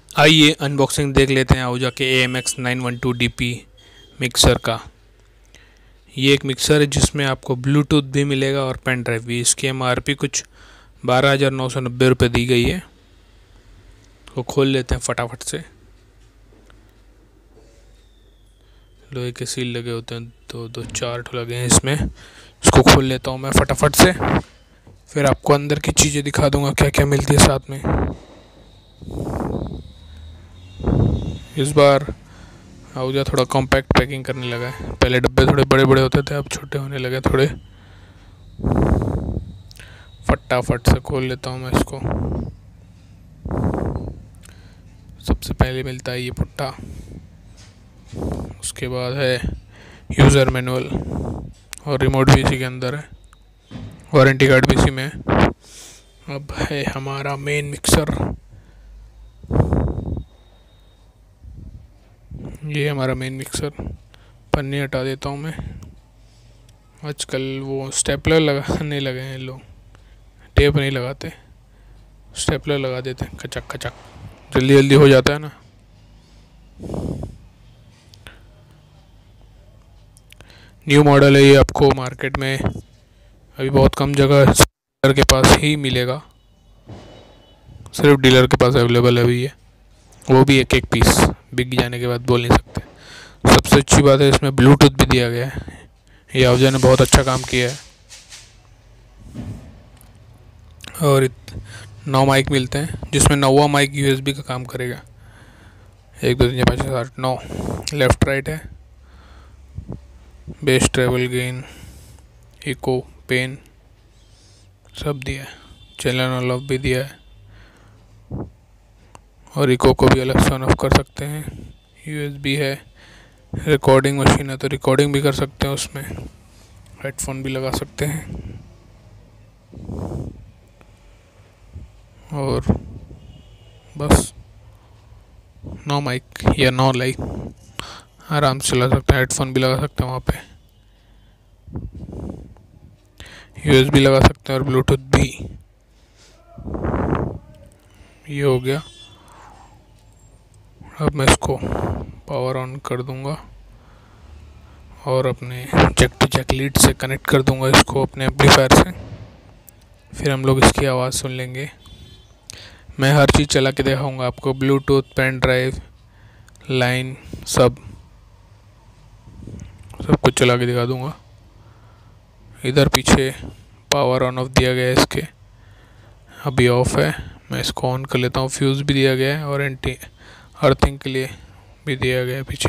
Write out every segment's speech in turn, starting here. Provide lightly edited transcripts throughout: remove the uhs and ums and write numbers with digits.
आइए अनबॉक्सिंग देख लेते हैं आहूजा के AMX912DP मिक्सर का। ये एक मिक्सर है जिसमें आपको ब्लूटूथ भी मिलेगा और पेन ड्राइव भी। इसकी MRP कुछ 12,990 रुपये दी गई है। तो खोल लेते हैं फटाफट से। लोहे के सील लगे होते हैं, दो चार लगे हैं इसमें। इसको खोल लेता हूँ मैं फटाफट से, फिर आपको अंदर की चीज़ें दिखा दूंगा क्या क्या मिलती है साथ में। इस बार आहूजा थोड़ा कॉम्पैक्ट पैकिंग करने लगा है। पहले डब्बे थोड़े बड़े बड़े होते थे, अब छोटे होने लगे थोड़े। फटाफट से खोल लेता हूँ मैं इसको। सबसे पहले मिलता है ये पुट्टा, उसके बाद है यूज़र मैनुअल और रिमोट भी इसी के अंदर है, वारंटी कार्ड भी इसी में है। अब है हमारा मेन मिक्सर। ये हमारा मेन मिक्सर। पन्नी हटा देता हूँ मैं। आजकल वो स्टेपलर लगाने लगे हैं लोग, टेप नहीं लगाते, स्टेपलर लगा देते हैं, खचक खचक, जल्दी जल्दी हो जाता है ना। न्यू मॉडल है ये, आपको मार्केट में अभी बहुत कम जगह डीलर के पास ही मिलेगा। सिर्फ डीलर के पास अवेलेबल है अभी ये, वो भी एक एक पीस। बिक जाने के बाद बोल नहीं सकते। सबसे अच्छी बात है इसमें ब्लूटूथ भी दिया गया है। ये आहूजा ने बहुत अच्छा काम किया है। और 9 माइक मिलते हैं, जिसमें 9वां माइक USB का काम करेगा। 1 2 3 4 5 6 7 8 9 लेफ्ट राइट है। Bass, treble, gain, echo, pan सब दिया है। चैनल ऑन ऑफ भी दिया है, और इको को भी अलग से ऑन ऑफ कर सकते हैं। USB है। रिकॉर्डिंग मशीन है तो रिकॉर्डिंग भी कर सकते हैं उसमें। हेडफोन भी लगा सकते हैं। और बस 9 माइक या 9 लाइक आराम से चला सकते हैं। हेडफोन भी लगा सकते हैं वहाँ पे, USB लगा सकते हैं और ब्लूटूथ भी। ये हो गया। अब मैं इसको पावर ऑन कर दूंगा और अपने जैक टू जैक लीड से कनेक्ट कर दूंगा इसको अपने एम्पलीफायर से। फिर हम लोग इसकी आवाज़ सुन लेंगे। मैं हर चीज़ चला के दिखाऊंगा आपको, ब्लूटूथ, पेन ड्राइव, लाइन, सब कुछ चला के दिखा दूंगा। इधर पीछे पावर ऑन ऑफ दिया गया है इसके, अभी ऑफ है। मैं इसको ऑन कर लेता हूँ। फ्यूज़ भी दिया गया है और एंटी अर्थिंग के लिए भी दिया गया है पीछे।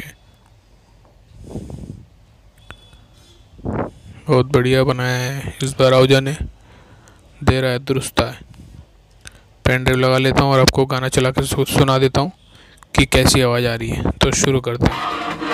बहुत बढ़िया बनाया है इस बार आहूजा ने, दे रहा है, दुरुस्त है। पेन ड्राइव लगा लेता हूँ और आपको गाना चला कर सुना देता हूँ कि कैसी आवाज़ आ रही है। तो शुरू करते हैं।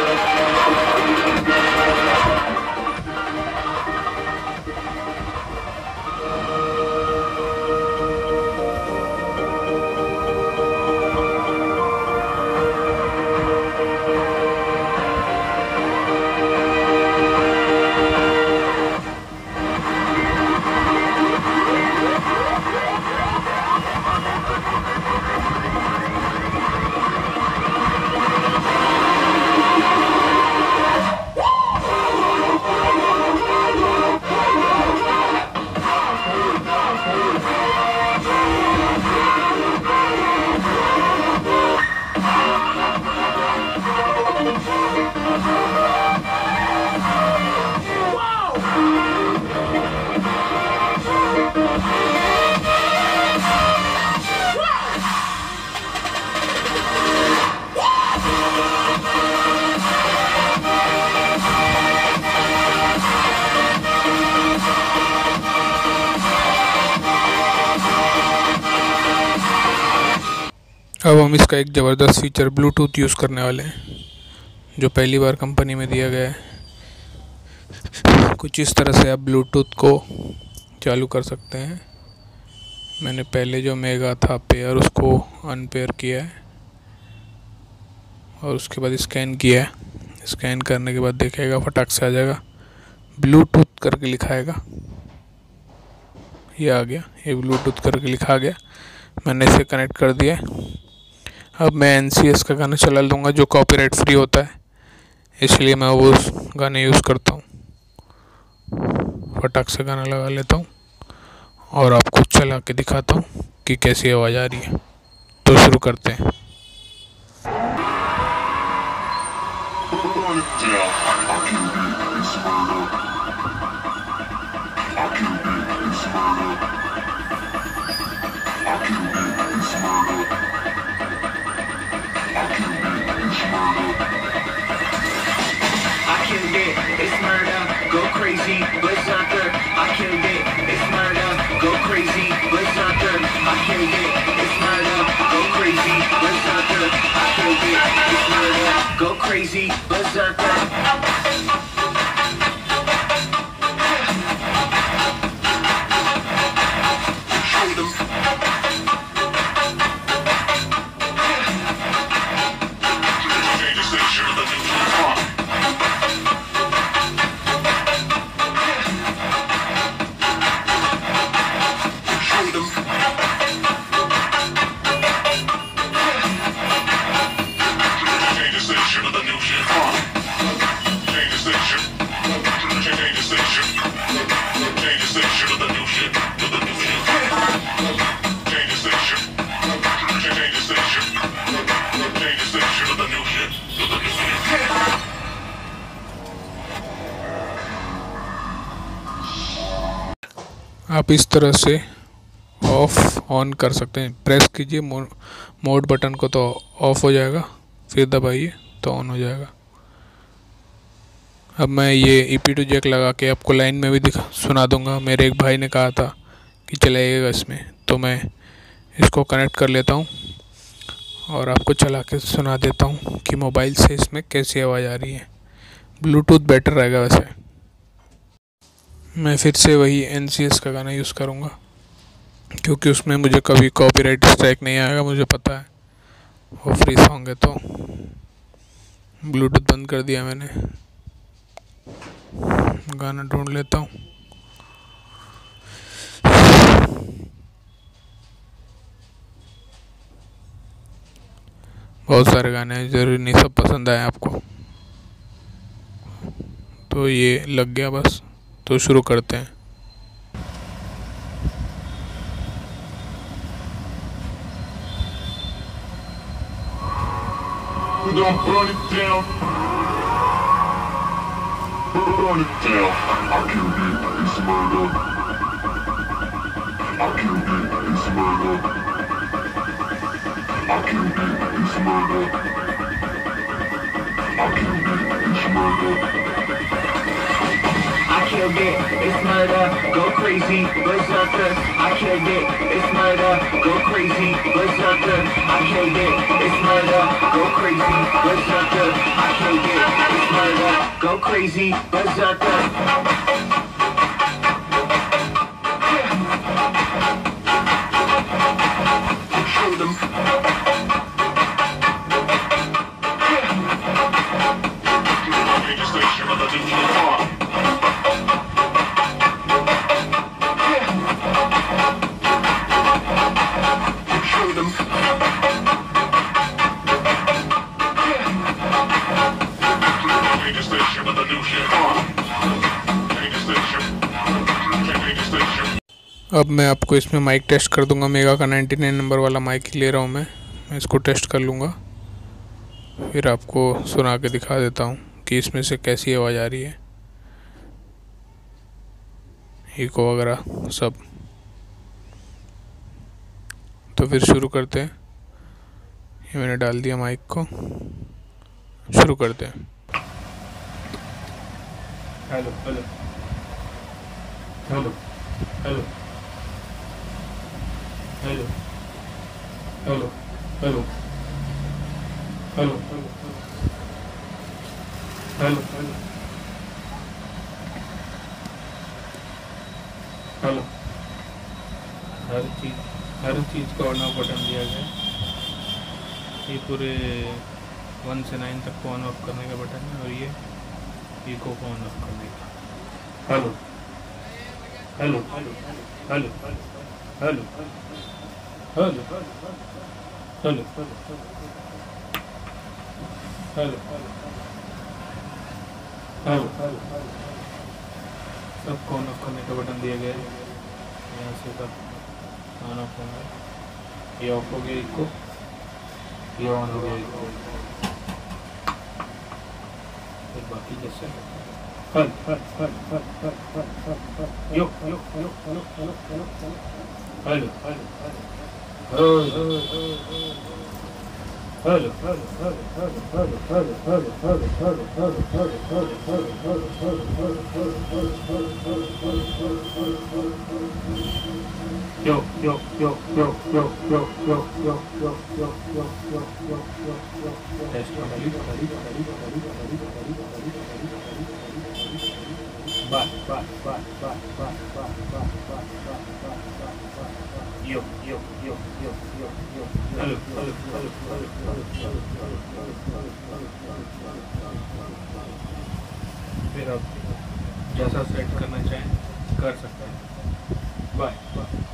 अब हम इसका एक ज़बरदस्त फीचर ब्लूटूथ यूज़ करने वाले हैं, जो पहली बार कंपनी में दिया गया है। कुछ इस तरह से आप ब्लूटूथ को चालू कर सकते हैं। मैंने पहले जो मेगा था पेयर, उसको अनपेयर किया है और उसके बाद स्कैन किया है। स्कैन करने के बाद देखेगा, फटाक से आ जाएगा, ब्लूटूथ करके लिखाएगा। ये आ गया, ये ब्लूटूथ करके लिखा गया। मैंने इसे कनेक्ट कर दिया। अब मैं NCS का गाना चला लूँगा जो कॉपीराइट फ्री होता है, इसलिए मैं वो गाने यूज़ करता हूँ। फटाक से गाना लगा लेता हूँ और आपको चला के दिखाता हूँ कि कैसी आवाज़ आ रही है। तो शुरू करते हैं। Go crazy, berserker. Show them. Change the station of the new song. Show them. Change the station of the new shit. Change the station. Change the station. Change the station of the new shit. To the new shit. Change the station. Change the station. Change the station of the new shit. To the new shit. आप इस तरह से of on कर सकते हैं। Press कीजिए mode button को तो ऑफ हो जाएगा, फिर दबाइए तो ऑन हो जाएगा। अब मैं ये EP2 जैक लगा के आपको लाइन में भी सुना दूंगा। मेरे एक भाई ने कहा था कि चलाइएगा इसमें, तो मैं इसको कनेक्ट कर लेता हूँ और आपको चला के सुना देता हूँ कि मोबाइल से इसमें कैसी आवाज़ आ रही है। ब्लूटूथ बेटर रहेगा वैसे। मैं फिर से वही NCS का गाना यूज़ करूँगा क्योंकि उसमें मुझे कभी कॉपीराइट स्ट्राइक नहीं आएगा, मुझे पता है वो फ्री सॉन्ग है। तो ब्लूटूथ बंद कर दिया मैंने, गाना ढूंढ लेता हूँ। बहुत सारे गाने हैं, ज़रूरी नहीं सब पसंद आए आपको। तो ये लग गया बस, तो शुरू करते हैं। We gon' burn it down. Burn it down. I killed it. It's murder. I killed it. It's murder. I killed it. It's murder. I killed it. It's murder. I killed it, it's murder, go crazy, berserker. I killed it, it's murder, go crazy, berserker. I killed it, it's murder, go crazy, berserker. I killed it, it's murder, go crazy, berserker. Show them. Change the station of the new song. Show them. Change the station of the new shit. Change the station. Change the station. अब मैं आपको इसमें mic test कर दूंगा। Mega का 99 number वाला mic ले रहा हूँ मैं इसको टेस्ट कर लूँगा, फिर आपको सुना के दिखा देता हूँ कि इसमें से कैसी आवाज़ आ रही है, इको वगैरह सब। तो फिर शुरू करते हैं। ये मैंने डाल दिया माइक को, शुरू करते हैं। Hello hello hello hello hello hello hello hello hello hello. हर चीज़ का ऑन ऑफ बटन दिया गया है। ये पूरे 1 से 9 तक को ऑन ऑफ करने का बटन है और ये इको को ऑन ऑफ करने का। Hello hello hello hello hello hello hello hello hello सबको ऑन ऑफ करने का बटन दिया गया है। यहाँ से सब ऑन ऑफ होंगे। ये ऑफ हो गया इसको, ये ऑन हो गया इसको, फिर बाकी जैसे हल हल हल हल हल हल हल हल yo yo yo yo yo yo hello hello hello yo yo yo yo yo yo yo yo yo yo yo yo yo test yo yo yo yo yo yo hello फिर आप जैसा सेट करना चाहें कर सकते हैं। Bye.